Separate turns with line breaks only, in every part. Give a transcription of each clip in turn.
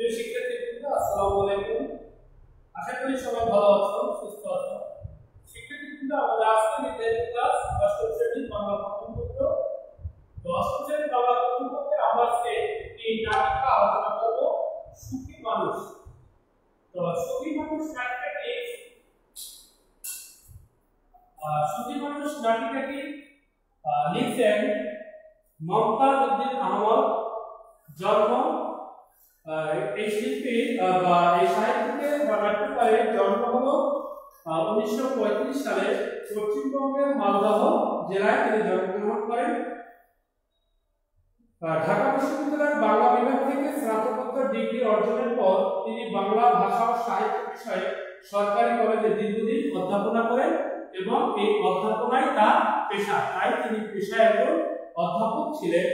প্রিয় শিক্ষার্থীবৃন্দ, আসসালামু আলাইকুম। আশা করি সবাই ভালো আছো, সুস্থ আছো। শিক্ষার্থীবৃন্দ, আমাদের আজকে নির্ধারিত ক্লাস অষ্টম শ্রেণীর বাংলা প্রথম পত্র। তো অষ্টম শ্রেণীর বাংলা প্রথম পত্রে আমরা আজকে এই নাটিকা আলোচনা করব, সুখী মানুষ। তো সুখী মানুষ নাটিকাটি লিখছেন মমতাজ উদ্দিন আহমদ। জন্ম এই শিল্পী বা এই সাহিত্যিকের বা নাট্যকারের জন্ম হলো 1935 সালে পশ্চিমবঙ্গের মালদহ জেলায় তিনি জন্মগ্রহণ করেন। ঢাকা বিশ্ববিদ্যালয়ের বাংলা বিভাগ থেকে স্নাতকোত্তর ডিগ্রি অর্জনের পর তিনি বাংলা ভাষা ও সাহিত্য বিষয়ে সরকারি কলেজে দীর্ঘদিন অধ্যাপনা করেন এবং এই অধ্যাপনাই তার পেশা, তাই তিনি পেশায় একজন অধ্যাপক ছিলেন।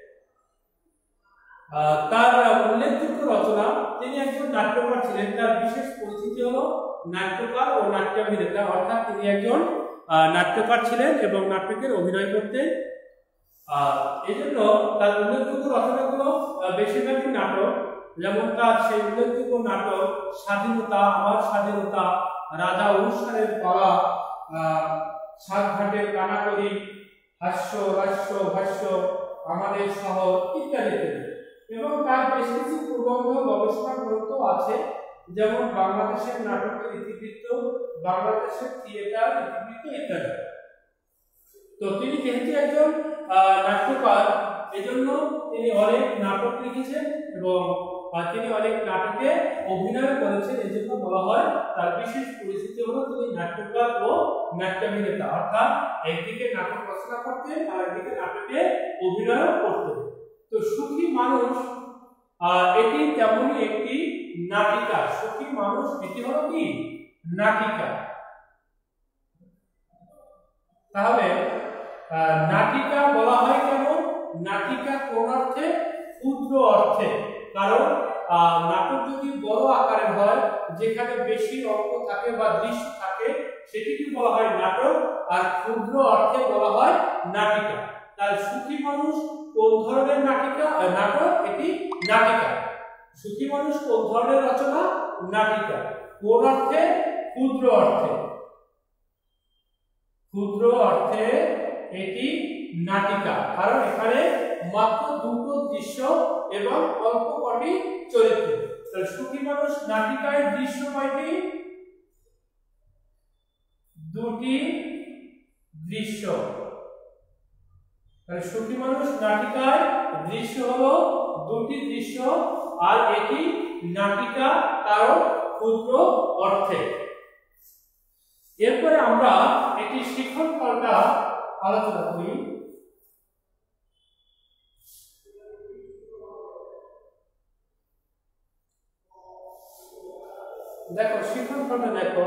তার উল্লেখযোগ্য রচনা, তিনি একজন নাট্যকার ছিলেন। তার বিশেষ পরিচিতি হলো নাট্যকার ও নাট্যাভিনেতা, অর্থাৎ তিনি একজন নাট্যকার ছিলেন এবং নাটকের অভিনয় করতেন। এই জন্য তার উল্লেখযোগ্য রচনাগুলো বেশিরভাগই নাটক। যেমন তার সেই উল্লেখযোগ্য নাটক স্বাধীনতা, আমার স্বাধীনতা, রাজা অনুষ্ঠানের পালা, সাতঘাটের কানাকড়ি, হাস্য রাস্য ভাষ্য, আমাদের শহর ইত্যাদি। এবং তার বেশ কিছু প্রবন্ধ গবেষণা গ্রন্থ আছে, যেমন বাংলাদেশের নাটকের ইতিবৃত্ত, বাংলাদেশের থিয়েটার ইতিবৃত্ত ইত্যাদি। তো তিনি যেহেতু একজন নাট্যকার, এজন্য তিনি অনেক নাটক লিখেছেন এবং তিনি অনেক নাটকে অভিনয় করেছেন। এজন্য বলা হয় তার বিশেষ পরিচিতি হলো তিনি নাট্যকার ও নাট্যাভিনেতা, অর্থাৎ একদিকে নাটক রচনা করতেন আর একদিকে নাটকে অভিনয় করতেন। তো সুখী মানুষ এটি তেমনই একটি নাটিকা। সুখী মানুষ এটি হলো কি নাটিকা। তাহলে নাটিকা বলা হয় কেন? নাটিকা কোন অর্থে? ক্ষুদ্র অর্থে। কারণ নাটক যদি বড় আকারের হয়, যেখানে বেশি অঙ্ক থাকে বা দৃশ্য থাকে, সেটিকে বলা হয় নাটক, আর ক্ষুদ্র অর্থে বলা হয় নাটিকা। তাই সুখী মানুষ কোন ধরনের নাটিকা? নাটক, এটি নাটিকা। সুখী মানুষ কোন ধরনের রচনা? নাটিকা। কোন অর্থে? ক্ষুদ্র অর্থে। ক্ষুদ্র অর্থে এটি নাটিকা, কারণ এখানে মাত্র দুটো দৃশ্য এবং অল্প কটি চরিত্র। তাহলে সুখী মানুষ নাটিকায় দৃশ্য কয়টি? দুটি দৃশ্য। তাহলে সুখী মানুষ নাটিকায় দৃশ্য হলো দুটি দৃশ্য, আর এটি নাটিকা কারণ ক্ষুদ্র অর্থে। এরপরে আমরা একটি শিখন ফলটা আলোচনা করি। দেখো শিখন ফলটা দেখো,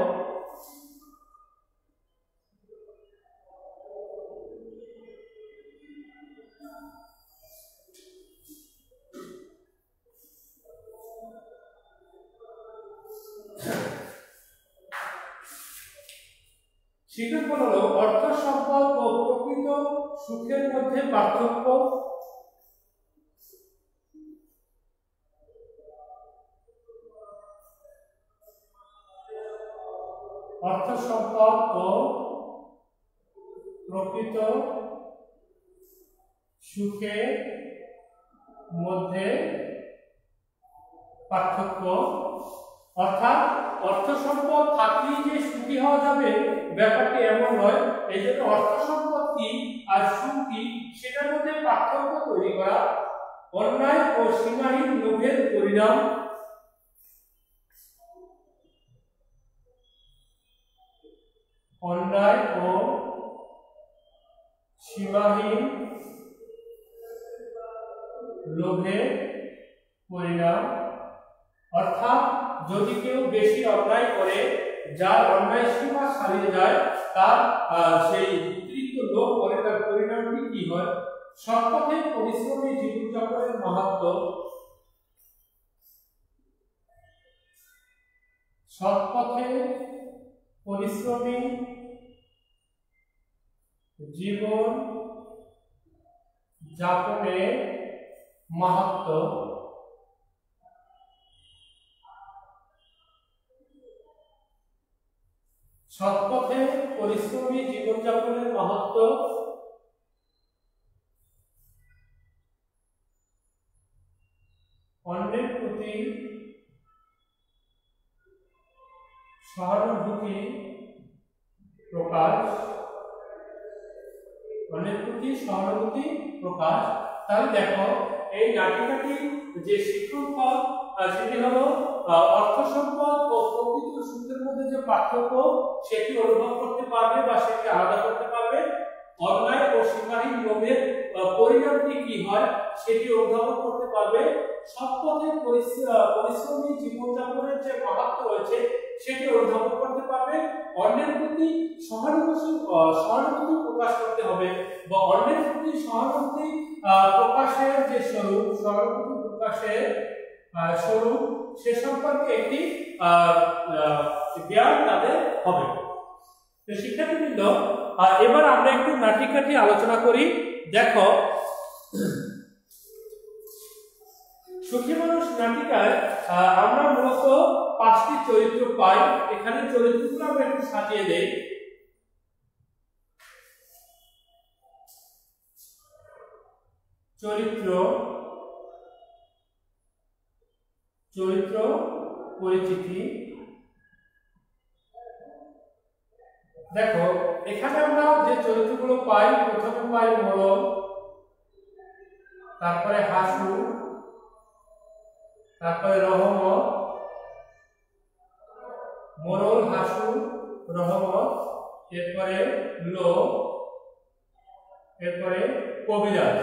শিক্ষাফল হলো অর্থ সম্পদ ও প্রকৃত সুখের মধ্যে পার্থক্য। অর্থ সম্পদ ও প্রকৃত সুখের মধ্যে পার্থক্য। অর্থাৎ অর্থ সম্পদ থাকলেই যে সুখী হওয়া যাবে ব্যাপারটি এমন নয়। এই জন্য অর্থ সম্পদ কি আর সুখ কি সেটার মধ্যে পার্থক্য তৈরি করা। অন্যায় ও সীমাহীন লোভের পরিণাম। অন্যায় ও সীমাহীন লোভের পরিণাম। অর্থাৎ যদি কেউ বেশি অন্যায় করে, যার অন্যায় সীমা ছাড়িয়ে যায়, তার সেই অতিরিক্ত লোভ করে, তার পরিণামটি কি হয়? সৎপথে পরিশ্রমী জীবনযাপনের মাহাত্ম্য। সৎপথে পরিশ্রমী জীবন যাপনের মাহাত্ম্য। পরিশ্রমী জীবনযাপনের মাহাত্ম্য, অন্যের প্রতি সহানুভূতি প্রকাশ, অন্যের প্রতি সহানুভূতি প্রকাশ। তাহলে দেখো এই নাটিকাটি যে শিক্ষণ ফল সেটি হলো অর্থ সম্পদ ও প্রকৃত সুখের মধ্যে যে পার্থক্য সেটি অনুভব করতে পারবে বা সেটি আলাদা করতে পারবে। অন্যায় ও সীমাহীন লোভের পরিণামটি কি হয় সেটি অনুধাবন করতে পারবে। সৎ পথে পরিশ্রমী জীবনযাপনের যে মাহাত্ম্য রয়েছে সেটি অনুধাবন করতে পারবে। অন্যের প্রতি সহানুভূতি প্রকাশ করতে হবে বা অন্যের প্রতি সহানুভূতি প্রকাশের যে স্বরূপ, সহানুভূতি প্রকাশের স্বরূপ সে সম্পর্কে একটি জ্ঞান তাদের হবে। তো শিক্ষার্থীবৃন্দ, এবার আমরা একটু নাটিকাটি আলোচনা করি। দেখো সুখী মানুষ নাটিকায় আমরা মূলত 5টি চরিত্র পাই। এখানে চরিত্রগুলো আমরা একটু সাজিয়ে দেই। চরিত্র পরিচিতি। দেখো এখানে আমরা যে চরিত্রগুলো পাই, প্রথমে পাই মোড়ল, তারপরে হাসু, তারপরে রহমত, মোড়ল, হাসু, রহমত, এরপরে লোভ, এরপরে কবিরাজ।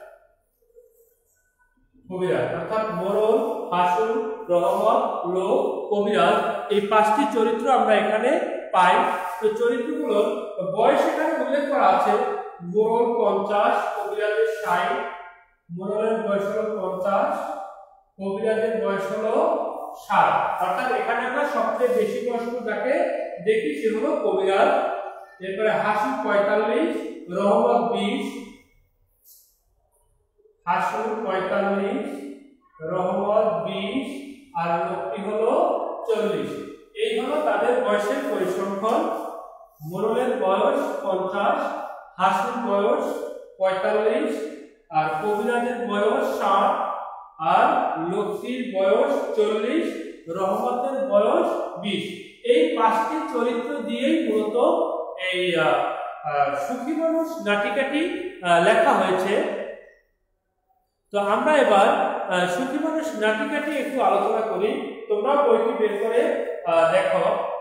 অর্থাৎ মোড়ল, হাসু, রহমত, লোভ, কবিরাজ, এই 5টি চরিত্র আমরা এখানে পাই। তো চরিত্রগুলোর বয়স এখানে উল্লেখ করা আছে। মোড়ল 50, কবিরাজের 60। মোড়লের বয়স হলো 50, কবিরাজের বয়স হলো 60। অর্থাৎ এখানে আমরা সবচেয়ে বেশি বয়স্ক যাকে দেখি সে হলো কবিরাজ। এরপরে হাসু 45, রহমত 20। হাসু 45, রহমত 20 আর লোকটি হলো 40। এই হলো তাদের বয়সের পরিসংখ্যান। মোড়লের বয়স 50, হাসুর বয়স 45 আর কবিরাজের বয়স 60 আর লোকটির বয়স 40, রহমতের বয়স 20। এই 5টি চরিত্র দিয়েই মূলত এই সুখী মানুষ নাটিকাটি লেখা হয়েছে। তো আমরা এবার সুখী মানুষ নাটিকাটি একটু আলোচনা করি। তোমরা বইটি বের করে দেখো।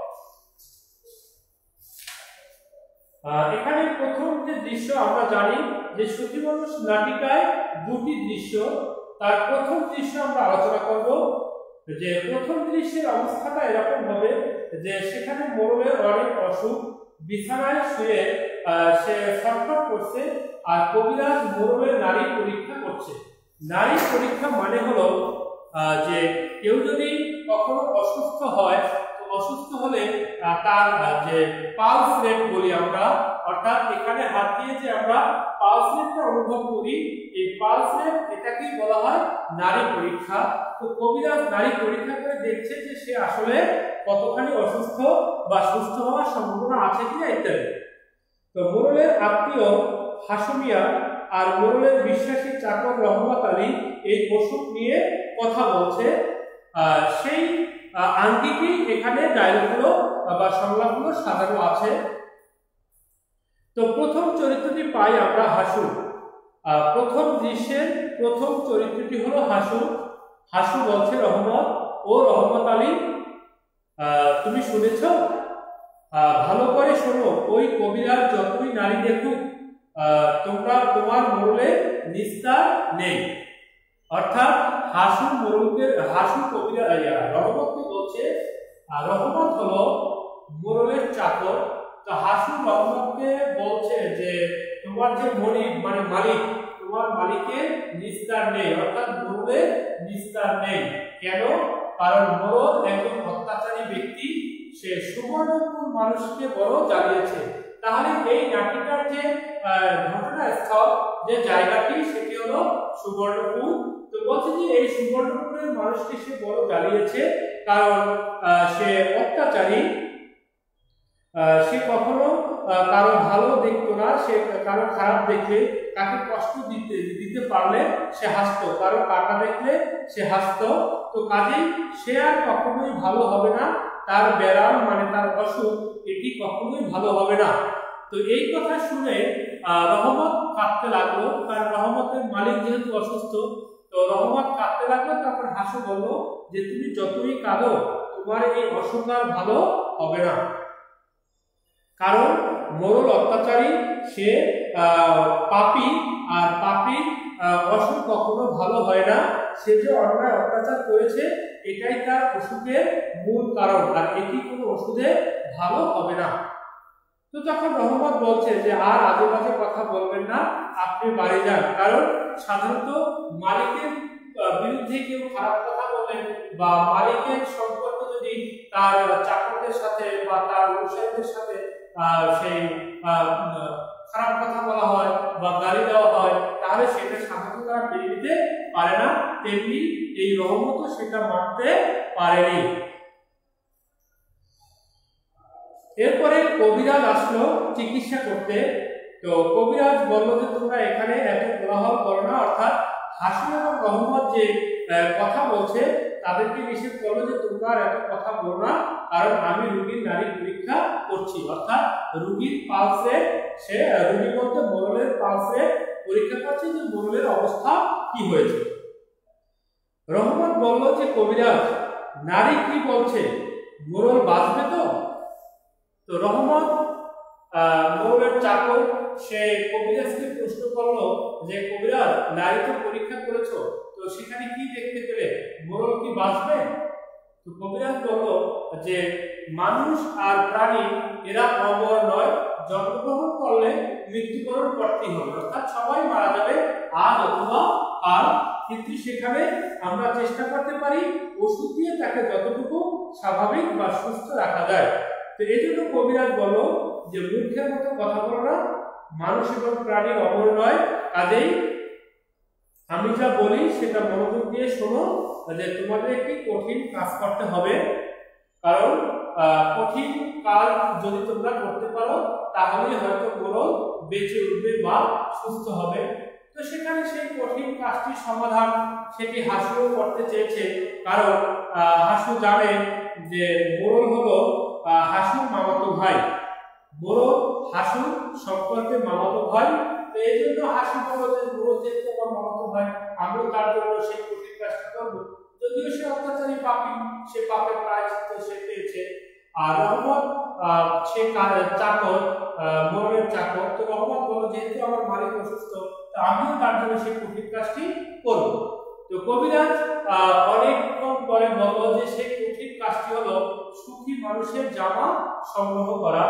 এখানে প্রথম যে দৃশ্য আমরা জানি যে সুখী মানুষ নাটিকায় 2টি দৃশ্য। তার প্রথম দৃশ্য আমরা আলোচনা করব। যে প্রথম দৃশ্যের অবস্থাটা এরকম হবে যে সেখানে মোড়লের অনেক অসুখ, বিছানায় শুয়ে সে ছটফট করছে আর কবিরাজ মোড়লের নারী পরীক্ষা করছে। নারী পরীক্ষা মানে হলো যে কেউ যদি কখনো অসুস্থ হয়, তো অসুস্থ হলে তার যে পালস রেট বলি আমরা, অর্থাৎ এখানে হাত দিয়ে যে আমরা পালস রেটটা অনুভব করি, এই পালস রেট এটাকেই বলা হয় নারী পরীক্ষা। তো কবিরাজ নারী পরীক্ষা করে দেখছে যে সে আসলে কতখানি অসুস্থ বা সুস্থ হওয়ার সম্ভাবনা আছে কিনা ইত্যাদি। তো মোড়লের আত্মীয় হাসুমিয়া আর মোড়লের বিশ্বাসী চাকর রহমত আলী এই অসুখ নিয়ে কথা বলছে। সেই আঙ্গিকেই এখানে ডায়লগগুলো বা সংলাপগুলো সাজানো আছে। তো প্রথম চরিত্রটি পাই আমরা হাসু। প্রথম দৃশ্যের প্রথম চরিত্রটি হলো হাসু। হাসু বলছে রহমত, ও রহমত আলী তুমি শুনেছ? ভালো করে শোনো, ওই কবিরাজ যতই নারী দেখুক তোমার মোড়লে নিস্তার নেই। অর্থাৎ হাসু কবিরাজ রহমতকে বলছে, রহমত হলো মোড়লের চাকর। তো হাসু রহমতকে বলছে যে তোমার যে মালিক, তোমার মালিকের নিস্তার নেই, অর্থাৎ মোড়লের নিস্তার নেই। কেন? কারণ মোড়ল একজন অত্যাচারী ব্যক্তি, সে সুবর্ণপুর মানুষকে বড় জ্বালিয়েছে। তাহলে এই নাটিকার যে ঘটনাস্থল, যে জায়গাটি, সেটি হলো সুবর্ণপুর। তো বলছে যে এই সুবর্ণপুরের মানুষকে সে বড় জ্বালিয়েছে, কারণ সে অত্যাচারী। সে কখনো কারো ভালো দেখতো না, সে কারো খারাপ দেখলে, কাকে কষ্ট দিতে পারলে সে হাসতো, কারো কান্না দেখলে সে হাসতো। তো কাজেই সে আর কখনোই ভালো হবে না, তার ব্যারাম মানে তার অসুখ এটি কখনোই ভালো হবে না। তো এই কথা শুনে রহমত কাঁদতে লাগলো, কারণ রহমতের মালিক যেহেতু অসুস্থ, তো রহমত কাঁদতে লাগলো। তখন হাসু বলল যে তুমি যতই কাঁদো তোমার এই অসুখ আর ভালো হবে না, কারণ মোরল অত্যাচারী, সে পাপী, আর পাপী অসুখ কখনো ভালো হয় না। সে যে অন্যায় অত্যাচার করেছে এটাই তার অসুখের মূল কারণ, আর এটি কোনো ওষুধে ভালো হবে না। তো তখন রহমত বলছে যে আর আজে বাজে কথা বলবেন না, আপনি বাড়ি যান, কারণ সাধারণত মালিকের বিরুদ্ধে কেউ খারাপ কথা বলে বা মালিকের সম্পর্ক যদি তার চাকরদের সাথে বা তার অনুসারীদের সাথে সেই খারাপ কথা বলা হয় বা গালি দেওয়া হয়, তাহলে সেটা সাধারণত তারা মেনে নিতে পারে না। তেমনি এই রহমতও সেটা মানতে পারেনি। এরপরে কবিরাজ আসলো চিকিৎসা করতে। তো কবিরাজ বলল যে তোমরা এখানে এত কোলাহল করো না, অর্থাৎ হাসু এবং রহমত যে কথা বলছে তাদেরকে নিষেধ করলো যে তোমরা আর এত কথা বলো না, কারণ আমি রোগীর নারী পরীক্ষা করছি, অর্থাৎ রোগীর পালসে, সে রোগী বলতে মোরলের পালসে পরীক্ষা করছে যে মোরলের অবস্থা কি হয়েছে। রহমত বলল যে কবিরাজ নারী কি বলছে, মোরল বাঁচবে তো? তো রহমত মোরলের চাকর, সে কবিরাজকে প্রশ্ন করলো যে কবিরাজ নারী তো পরীক্ষা করেছো, তো সেখানে কি দেখতে পেলে, মোরল কি বাঁচবে? তো কবিরাজ বলল যে মানুষ আর প্রাণী এরা অমর নয়, জন্মগ্রহণ করলে মৃত্যুবরণ করতেই হবে, অর্থাৎ সবাই মারা যাবে আজ অথবা কাল, কিন্তু সেখানে আমরা চেষ্টা করতে পারি ওষুধ দিয়ে তাকে যতটুকু স্বাভাবিক বা সুস্থ রাখা যায়। তো এই জন্য কবিরাজ বলল যে মূর্খের মতো কথা বলো না, মানুষ এবং প্রাণী অমর নয়, কাজেই আমি যা বলি সেটা মনোযোগ দিয়ে শোনো, যে তোমাদের একটি কঠিন কাজ করতে হবে, কারণ কঠিন কাজ যদি তোমরা করতে পারো তাহলে হয়তো মোরল বেঁচে উঠবে বা সুস্থ হবে। তো সেখানে সেই কঠিন কাজটির সমাধান সেটি হাসুও করতে চেয়েছে, কারণ হাসু জানে যে মোরল হলো হাসুর মামাতো ভাই, মোরল হাসু সম্পর্কে মামাতো ভাই। তো এই জন্য হাসু বলল যে মোরল যেহেতু আমার মামাতো ভাই, আমিও তার জন্য সেই কঠিন কাজটা করবো, যদিও সে অত্যাচারী পাপী, সে পাপের প্রায়শ্চিত্ত সে পেয়েছে। আর রহমত সে চাকর, মোরলের চাকর। তো রহমত বলল যেহেতু আমার মালিক অসুস্থ, তো আমিও তার জন্য সেই কঠিন কাজটি করব। তো কবিরাজ অনেকক্ষণ পরে বলল যে সেই কঠিন কাজটি হলো সুখী মানুষের জামা সংগ্রহ করা।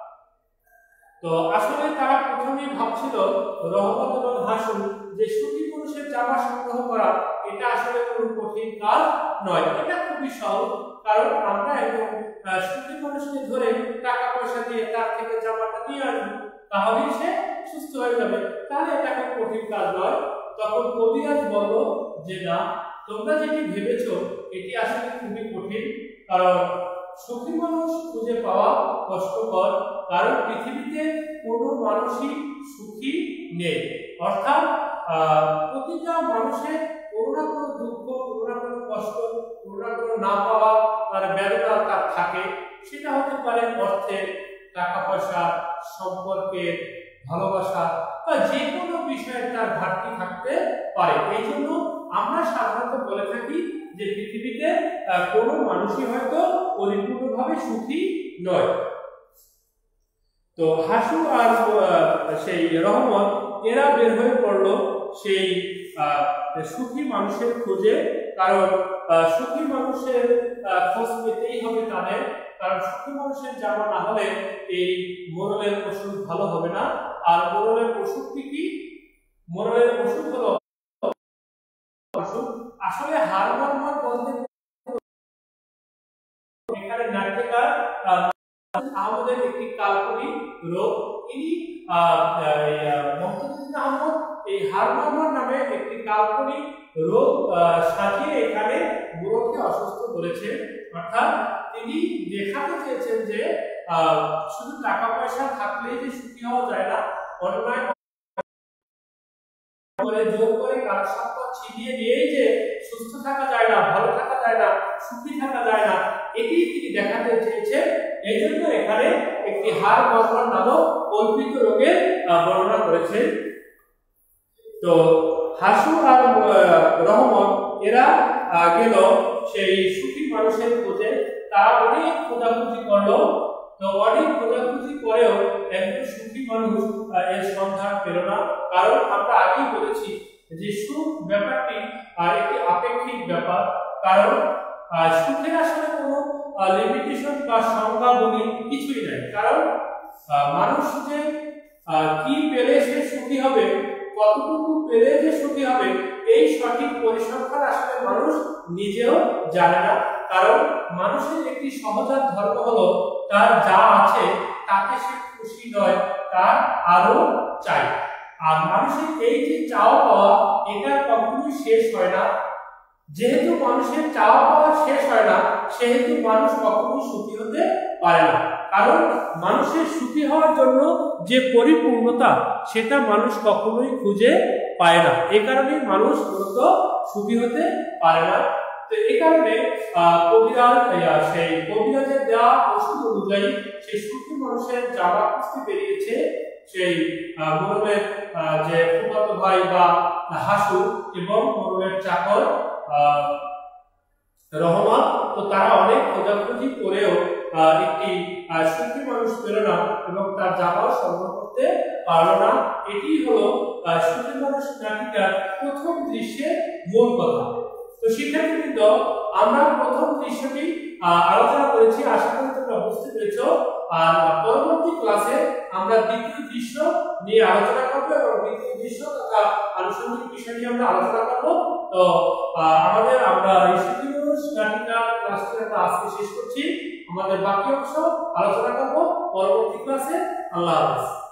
তো আসলে তারা প্রথমেই ভাবছিল রহমত এবং হাসু যে সুখী মানুষের জামা সংগ্রহ করা এটা আসলে কোনো কঠিন কাজ নয়, এটা খুবই সহজ, কারণ আমরা একদম সুখী মানুষকে ধরে টাকা পয়সা দিয়ে তার থেকে জামাটা নিয়ে আসবো, তাহলেই সে সুস্থ হয়ে যাবে, তাহলে এটা কোনো কঠিন কাজ নয়। তখন কবিরাজ বলল যে না, তোমরা যেটি ভেবেছো এটি আসলে খুবই কঠিন, কারণ সুখী মানুষ খুঁজে পাওয়া কষ্টকর, কারণ পৃথিবীতে কোনো মানুষই সুখী নেই, অর্থাৎ প্রতিটা মানুষের কোনো না কোনো দুঃখ, কোনো না কোনো কষ্ট, কোনো না কোনো না পাওয়া তার বেদনা তার থাকে, সেটা হতে পারে অর্থের, টাকা পয়সা, সম্পর্কের, ভালোবাসা বা যে কোনো বিষয়ে তার ঘাটতি থাকতে পারে। এই জন্য আমরা সাধারণত বলে থাকি যে পৃথিবীতে কোনো মানুষই হয়তো পরিপূর্ণভাবে সুখী নয়। তো হাসু আর সেই রহমত এরা বের হয়ে পড়লো সেই সুখী মানুষের খোঁজে, কারণ সুখী মানুষের খোঁজ পেতেই হবে তাদের, কারণ সুখী মানুষের জামা না হলে এই মোরলের ওষুধ ভালো হবে না। আর মোরলের ওষুধটি কি? মোরলের ওষুধ হলো আসলে হাড় বলতে এখানে নাট্যকার আহমদের একটি কাল্পনিক রোগ, ইনি মুহতাসিম আহমদ এই হাড় নামে একটি কাল্পনিক রোগ সাজিয়ে এখানে মোরলকে অসুস্থ বলেছেন, অর্থাৎ তিনি দেখাতে চেয়েছেন যে শুধু টাকা পয়সা থাকলেই যে সুখী হওয়া যায় না, অন্যায় করে জোর করে কারো সম্পদ ছিনিয়ে নিয়েই যে সুস্থ থাকা যায় না, ভালো থাকা যায় না, সুখী থাকা যায় না, এটি তিনি দেখাতে চেয়েছেন। এই জন্য এখানে একটি হাড় মরণ নামক কল্পিত রোগের বর্ণনা করেছেন। তো হাসু আর রহমত এরা গেল সেই সুখী মানুষের খোঁজে। তারা অনেক খোঁজাখুঁজি করলো, তো অনেক খোঁজাখুঁজি করেও একজন সুখী মানুষ এর সন্ধান পেল না। কারণ আমরা আগেই বলেছি যে সুখ ব্যাপারটি একটি আপেক্ষিক ব্যাপার। কারণ সুখের আসলে কোনো লিমিটেশন বা সংজ্ঞাবলী কিছুই নাই। কারণ মানুষ যে কি পেলে সে সুখী হবে, কতটুকু পেলে যে সুখী হবে, এই সঠিক পরিসংখ্যান আসলে মানুষ নিজেও জানে না। কারণ মানুষের একটি সহজাত ধর্ম হলো তার যা আছে তাতে সে খুশি নয়, তার আরো চাই। আর মানুষের এই যে চাওয়া পাওয়া, এটা কখনোই শেষ হয় না। যেহেতু মানুষের চাওয়া পাওয়া শেষ হয় না, সেহেতু মানুষ কখনোই সুখী হতে পারে না। কারণ মানুষের সুখী হওয়ার জন্য যে পরিপূর্ণতা, সেটা মানুষ কখনোই খুঁজে পায় না। এই কারণে মানুষ মূলত সুখী হতে পারে না। তো এই কারণে সেই কবিরাজের দেওয়া ওষুধ অনুযায়ী সেই সুখী মানুষের জামা খুঁজতে বেরিয়েছে সেই মোরলের যে ফুফাতো ভাই বা হাসু এবং মোরলের চাকর রহমান। তো তারা অনেক খোঁজাখুঁজি করেও একটি সুখী মানুষ পেল না এবং তার জামাও সংগ্রহ করতে পারলো না। এটি হলো সুখী মানুষ নাটিকার প্রথম দৃশ্যের মূল কথা। তো শিক্ষার্থীবৃন্দ, আমরা প্রথম দৃশ্যটি আলোচনা করেছি, আশা করি তোমরা বুঝতে পেরেছ। আর পরবর্তী ক্লাসে আমরা দ্বিতীয় দৃশ্য নিয়ে আলোচনা করব এবং দ্বিতীয় দৃশ্য তথা আনুষঙ্গিক বিষয় নিয়ে আমরা আলোচনা করব। তো আমরা এই সুখী মানুষ নাটিকা ক্লাসটি আমরা আজকে শেষ করছি। আমাদের বাকি অংশ আলোচনা করব পরবর্তী ক্লাসে। আল্লাহ হাফেজ।